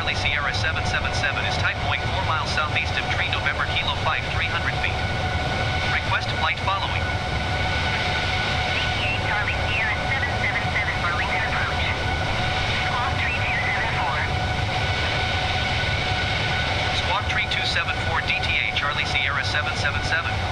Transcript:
Charlie Sierra 777 is type 0.4 miles southeast of Tree November Kilo 5 300 feet. Request flight following. CTA Charlie Sierra 777 Burlington approach. Squawk Tree 274. Squawk Tree 274 DTA Charlie Sierra 777.